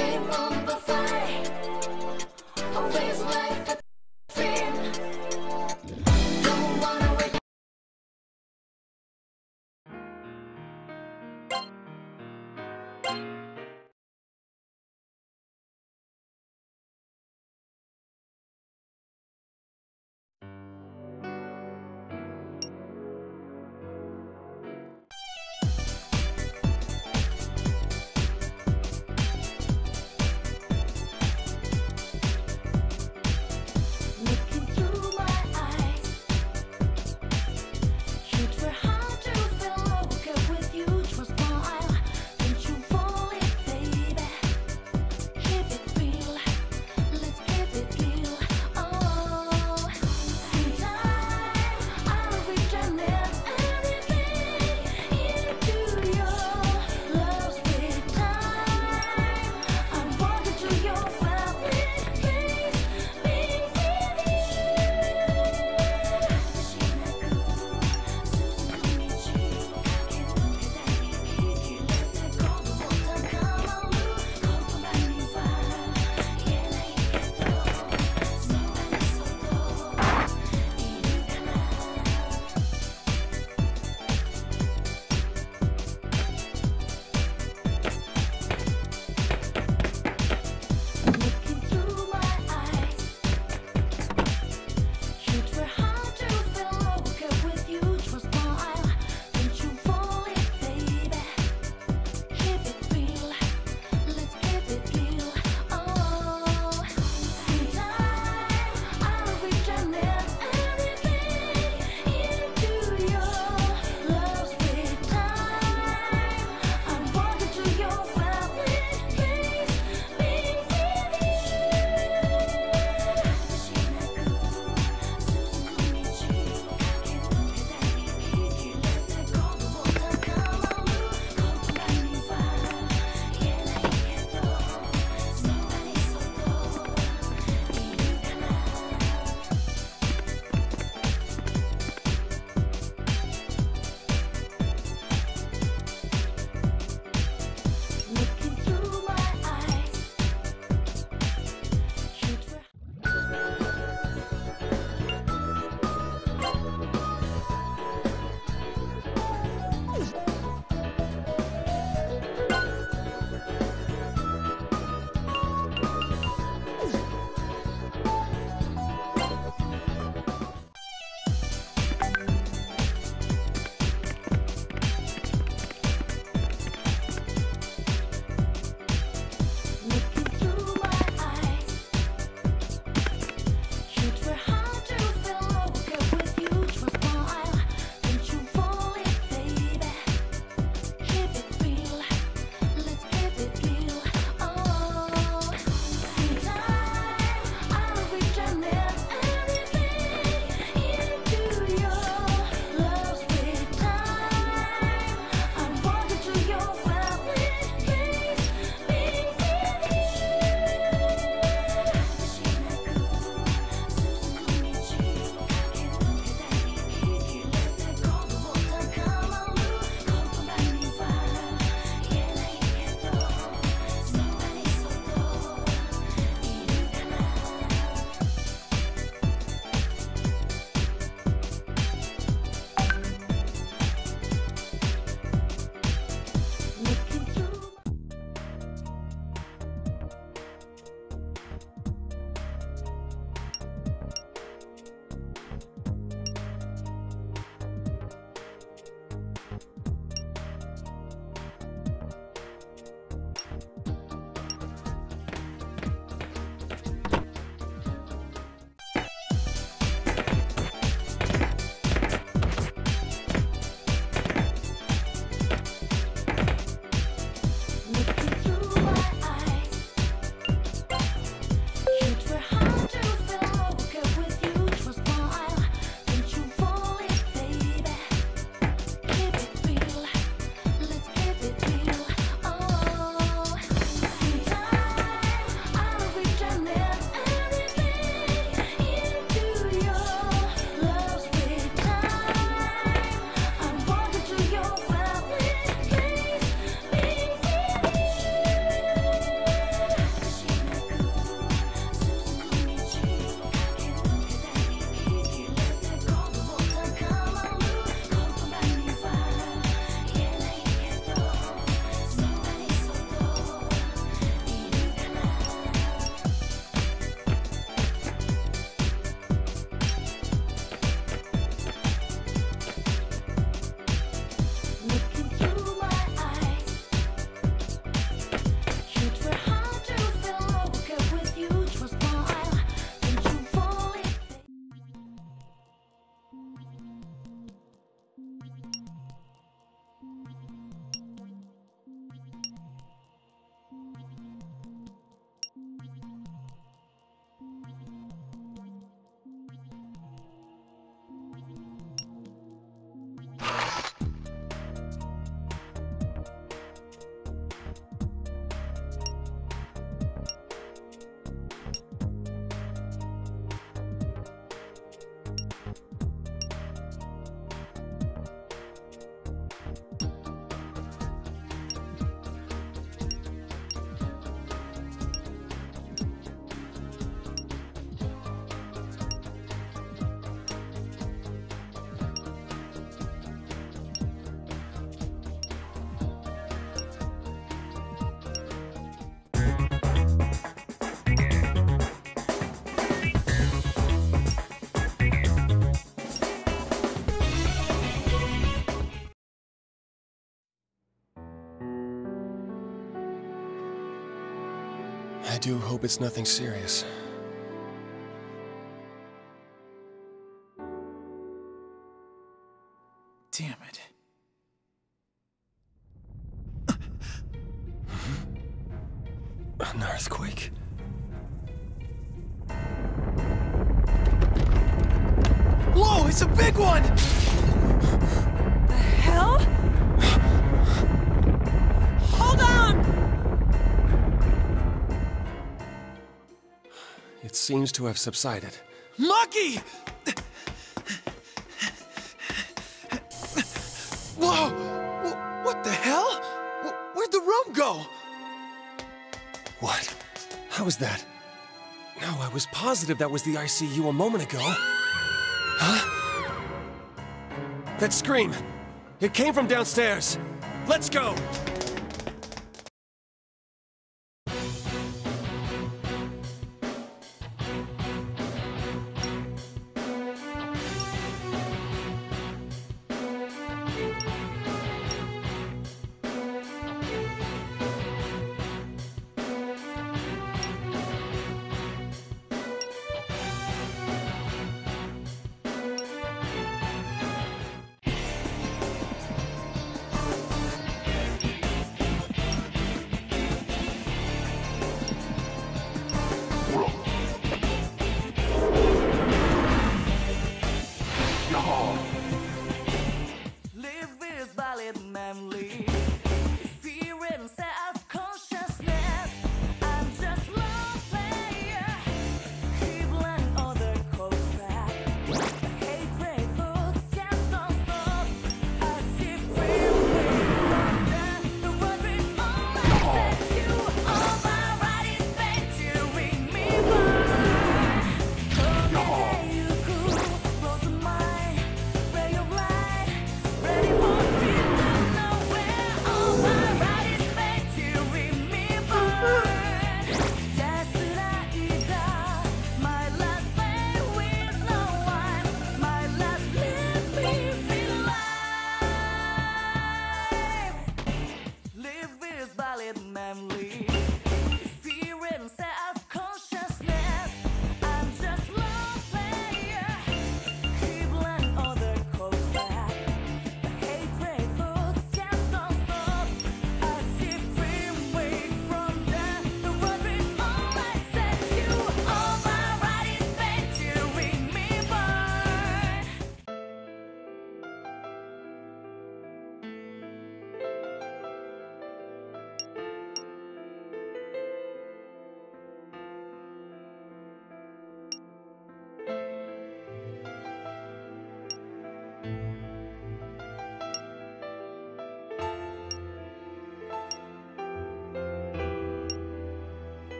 dream on the fly. Always life a dream. Don't wanna wake. I do hope it's nothing serious. Damn it. An earthquake? Whoa, it's a big one! The hell? Hold on! It seems to have subsided. Maki! Whoa! What the hell? Where'd the room go? What? How was that? No, I was positive that was the ICU a moment ago. Huh? That scream! It came from downstairs! Let's go!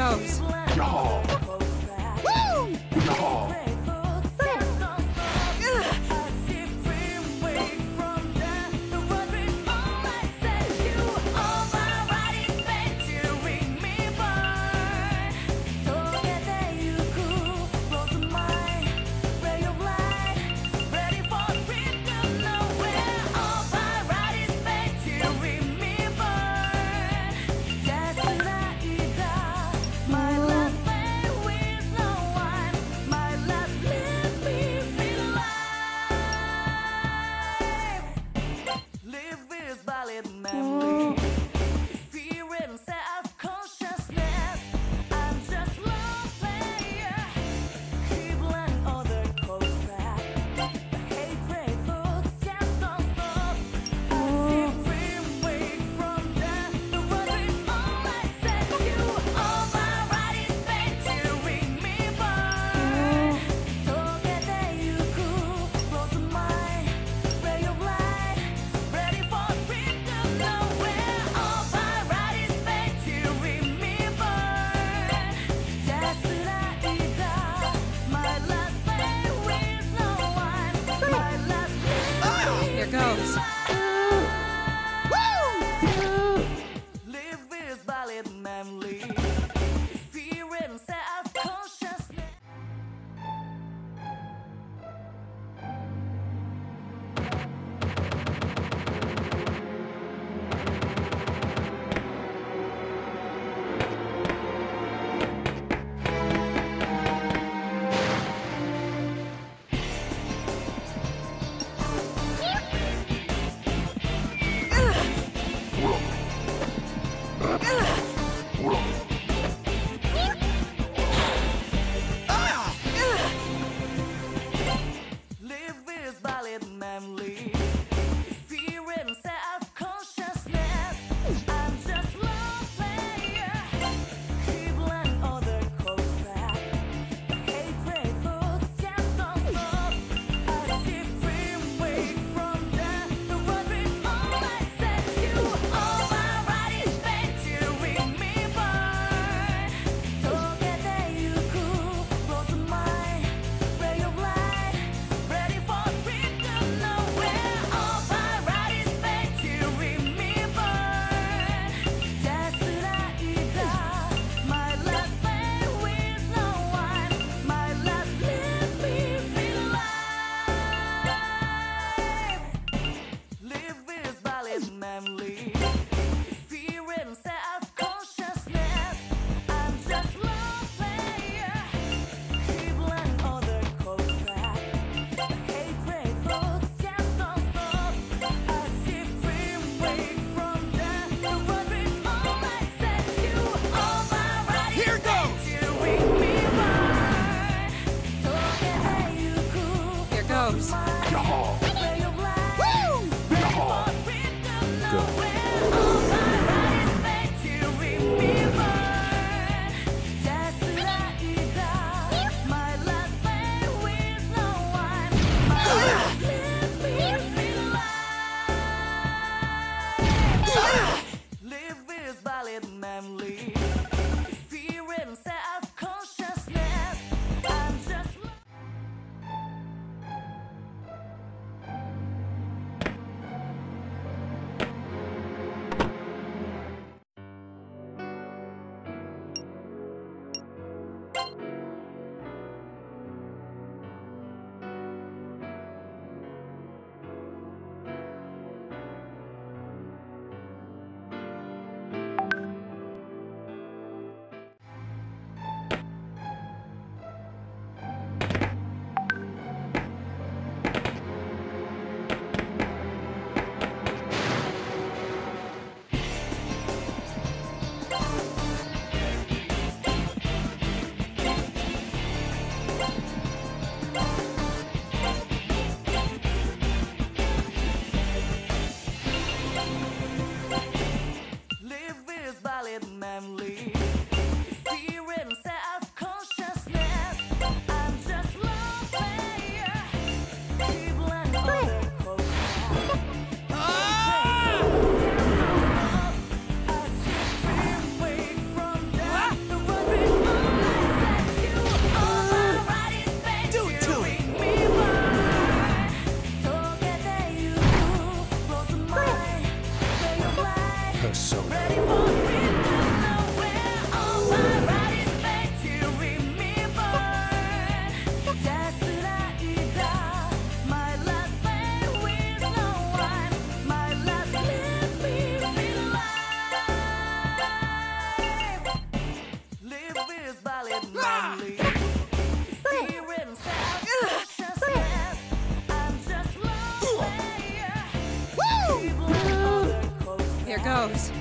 goes. Here goes. Live this ballad manly. Experience self-consciousness. Live this ballad manly. Experience self-consciousness. I'm just love player. Keep learning all the cold crap. Hate great thoughts just don't stop. I see free way from the world is all I said you. All my right is bad to read me burn. Don't get that you cool. Close your mind. Ray of light. Ready for freedom nowhere. All my right is bad to read me burn. Just like my last play with no one. My last let me feel alive. Live this ballad manly. Experience self-consciousness. I'm just love player. Keep learning all the cold crap. Hate great thoughts just don't stop. I see free way from the world is all I said you. All my right Here goes. to read me burn. Don't get that you cool. Here goes. Ray of light. Ready for freedom nowhere. All my right is bad to read me burn. Just like my last play with no one. My last let me feel alive. Live this ballad manly. Experience self-consciousness. I'm just goes.